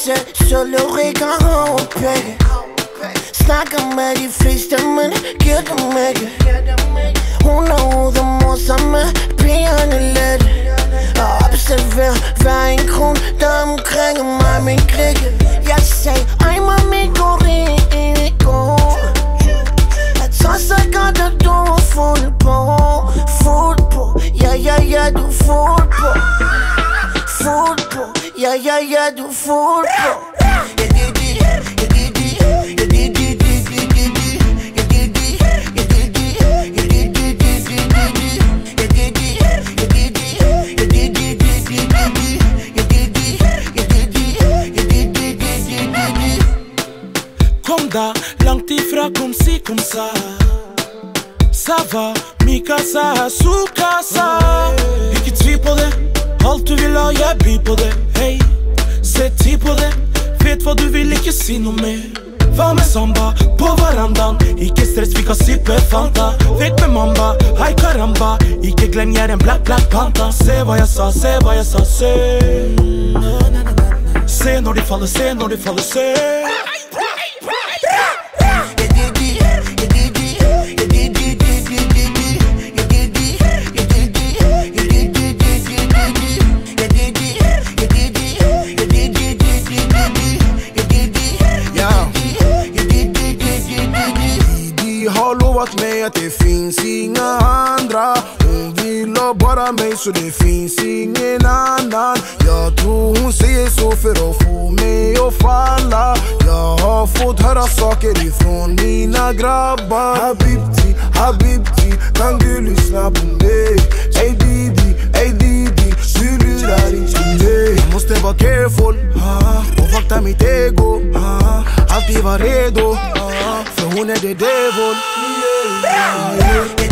selv, så løb ikke og begge. Snakker med de fleste, men giver dem ikke. Hun er ude og morsomme, pigerne let. Og observer hver en kron, der omkring mig, min klikke. Jeg sagde, ej mami, gå rigo. Jeg tror så godt, at du er fuld på. Fuld på, ja, du er fuld på. Fuld på, ja, du er fuld på. Kom da, langt ifra, kom si, kom sa. Ça va, mi casa, su casa. Ikke tvil på det, alt du vil ha, jeg byr på det. Hey, se tid på det, vet hva du vil, ikke si noe mer. Hva med samba, på verandaen, ikke stress, vi kan sippe Fanta. Vekk med mamba, hei karamba, ikke glem jeg er en black panta. Se hva jeg sa, se hva jeg sa, se. Se når de faller, se når de faller, se. Mig att det finns inga andra. Hon vill ha bara mig så det finns ingen annan. Jag tror hon säger så för att få mig att falla. Jag har fått höra saker ifrån mina grabbar. Habibti, Habibti, kan du lyssna på mig? Ey Didi, du lurar inte mig. Jag måste vara careful och vakta mitt ego. Alltid vara redo, för hon är the devil. Yeah.